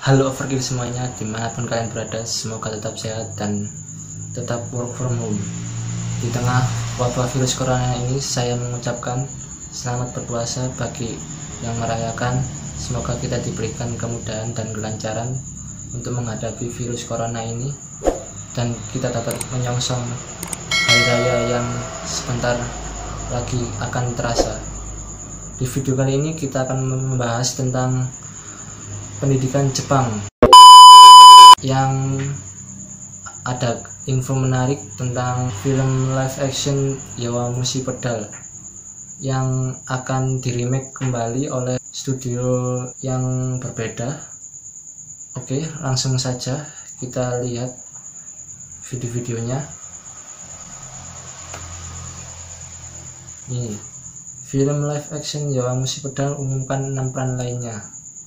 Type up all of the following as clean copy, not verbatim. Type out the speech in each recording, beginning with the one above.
Halo overkill semuanya, dimanapun kalian berada, semoga tetap sehat dan tetap work from home. Di tengah wabah virus corona ini, saya mengucapkan selamat berpuasa bagi yang merayakan. Semoga kita diberikan kemudahan dan kelancaran untuk menghadapi virus corona ini, dan kita dapat menyongsong hari raya yang sebentar lagi akan terasa. Di video kali ini kita akan membahas tentang pendidikan Jepang, yang ada info menarik tentang film live action Yowamushi Pedal yang akan diremake kembali oleh studio yang berbeda. Oke, langsung saja kita lihat video-videonya. Ini film live action Yowamushi Pedal umumkan 6 peran lainnya.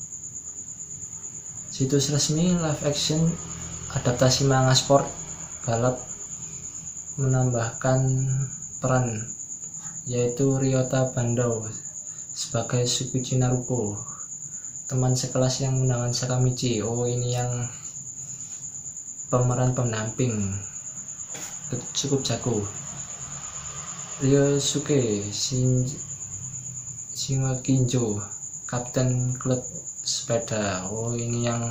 Situs resmi live action adaptasi manga sport balap menambahkan peran, yaitu Ryota Bandou sebagai Tsukuchi Naruko, teman sekelas yang menawan Sakamichi. Oh, ini yang pemeran pendamping cukup jago. Ryosuke Shinwakinjo, kapten klub sepeda. Oh, ini yang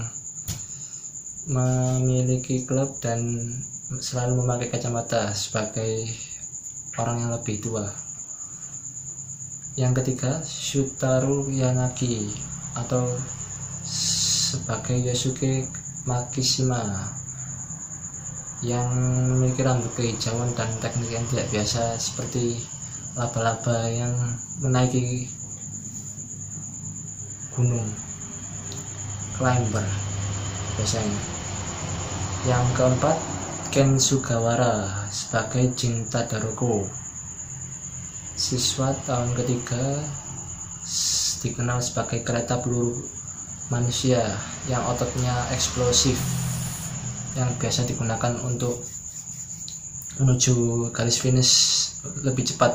memiliki klub dan selalu memakai kacamata sebagai orang yang lebih tua. Yang ketiga, Shutaro Yanagi atau sebagai Yosuke Makishima, yang memiliki rambut kehijauan dan teknik yang tidak biasa seperti laba-laba yang menaiki gunung, climber biasanya. Yang keempat, Ken Sugawara sebagai Jin Tadanobu, siswa tahun ketiga, dikenal sebagai kereta peluru manusia yang ototnya eksplosif, yang biasa digunakan untuk menuju garis finish lebih cepat.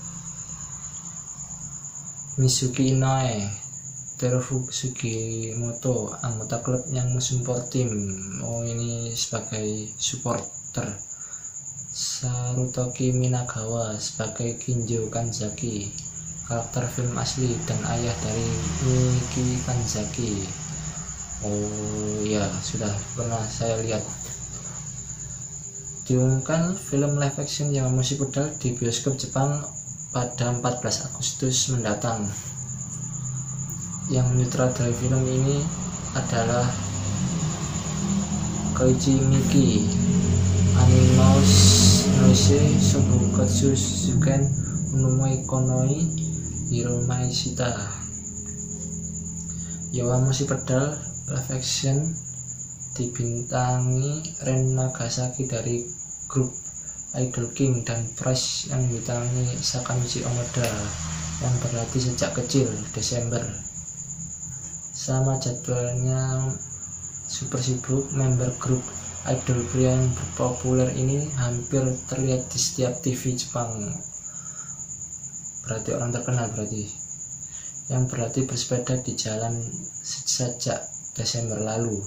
Mizuki Inoue, Terufu Sugimoto, anggota klub yang mensupport tim. Oh, ini sebagai supporter. Sarutoki Minagawa sebagai Kinjo Kanzaki, karakter film asli dan ayah dari Miki Kanzaki. Oh ya, sudah pernah saya lihat. Diumumkan film live action Yowamushi Pedal di bioskop Jepang pada 14 Agustus mendatang. Yang menyutradarai film ini adalah Koichi Miki, Animous Noise, Sobukatsu Suken, Unomoi Konoi, Hiromai Shita. Yowamushi Pedal live action dibintangi Ren Nagasaki dari grup Idol King dan Price yang dibintangi Sakamichi Onoda yang berlatih sejak kecil Desember. Sama jadwalnya super sibuk, member grup idol pria yang populer ini hampir terlihat di setiap TV Jepang. Berarti orang terkenal berarti, yang berlatih bersepeda di jalan sejak Desember lalu.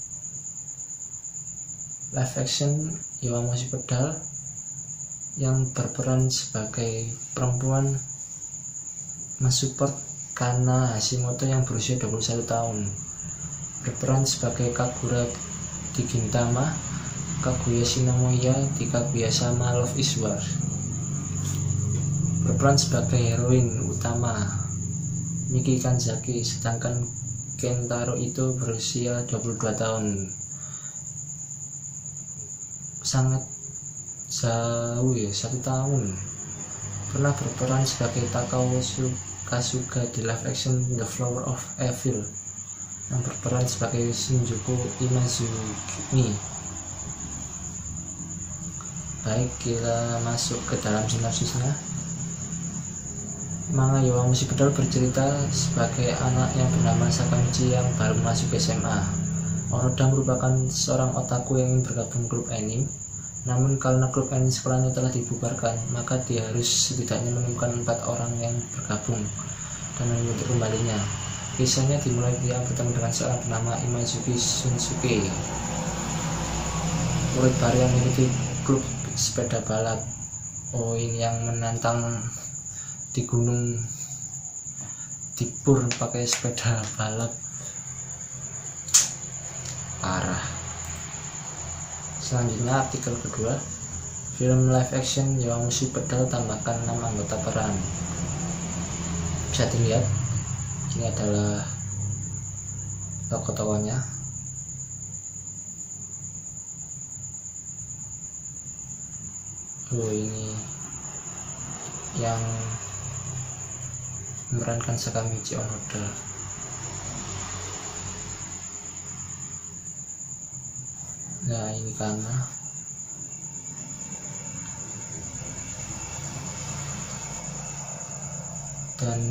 Live action Yowamushi Pedal yang berperan sebagai perempuan mensupport Kana Hashimoto yang berusia 21 tahun, berperan sebagai Kagura di Gintama, Kaguya Shinomiya di Kaguya-sama Love is War, berperan sebagai heroin utama Miki Kanzaki, sedangkan Kentaro itu berusia 22 tahun. Sangat jauh ya, 1 tahun. Pernah berperan sebagai Takao Kasuga di live action The Flower of Evil, yang berperan sebagai Shinjuku Imazumi. Baik, kita masuk ke dalam sinopsisnya. Manga Yowamushi Pedal bercerita sebagai anak yang bernama Sakamichi yang baru masuk SMA. Onoda merupakan seorang otaku yang ingin bergabung klub anime. Namun karena klub anime sekolahnya telah dibubarkan, maka dia harus setidaknya menemukan 4 orang yang bergabung dan membentuk kembalinya. Kisahnya dimulai dia bertemu dengan seorang bernama Imazuki Shunsuke, murid baru yang memiliki klub sepeda balap. Oh, ini yang menantang di gunung, di pur pakai sepeda balap. Parah. Selanjutnya artikel kedua, film live action Yowamushi Pedal tambahkan 6 anggota peran. Bisa dilihat, ini adalah tokoh-tokohnya. Oh, ini yang memerankan Sakamichi Onoda. Nah, ini karena dan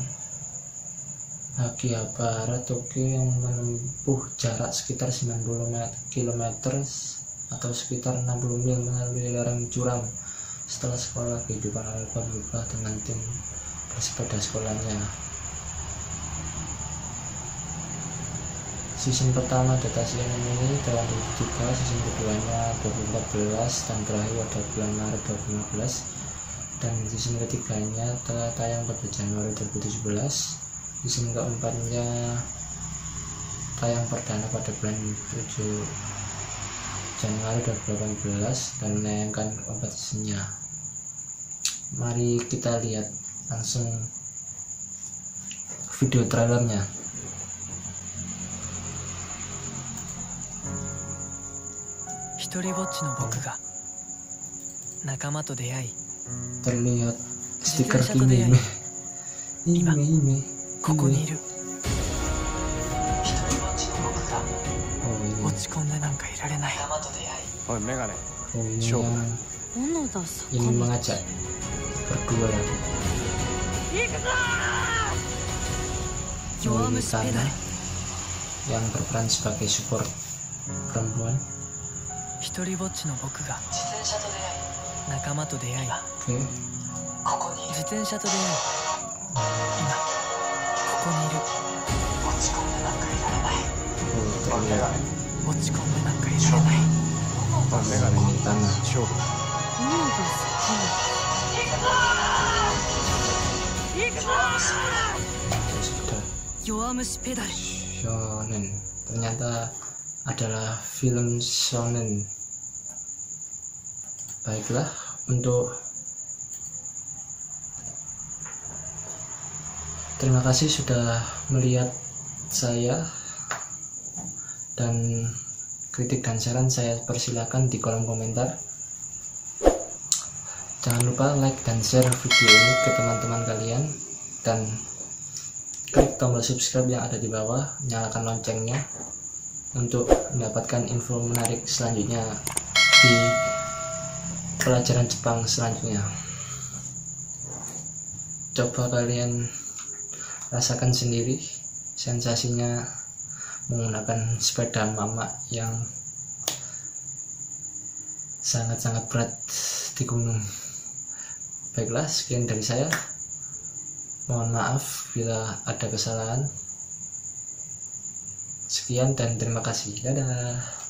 Akihabara Tokyo yang menempuh jarak sekitar 90 km atau sekitar 60 mil melalui lereng curam. Setelah sekolah, kehidupan Alba berubah dengan tim bersepeda sekolahnya. Season pertama adaptasi anime ini tahun 2003, season keduanya 2014 dan berakhir pada bulan Maret 2015, dan season ketiganya telah tayang pada Januari 2017. Season keempatnya tayang perdana pada bulan 7 Januari 2018 dan menayangkan 4 seasonnya. Mari kita lihat langsung video trailernya. Terlihat stiker ini. Ime. Oh, ini. Oh, ini yang ini mengajak berdua. Ini Kana yang berperan sebagai support perempuan. Oke. Shonen ternyata adalah film shonen. Baiklah, terima kasih sudah melihat saya, dan kritik dan saran saya persilakan di kolom komentar. Jangan lupa like dan share video ini ke teman-teman kalian, dan klik tombol subscribe yang ada di bawah, nyalakan loncengnya untuk mendapatkan info menarik selanjutnya di pelajaran Jepang selanjutnya. Coba kalian rasakan sendiri sensasinya menggunakan sepeda mama yang sangat-sangat berat di gunung. Baiklah, sekian dari saya. Mohon maaf bila ada kesalahan. Sekian dan terima kasih. Dadah.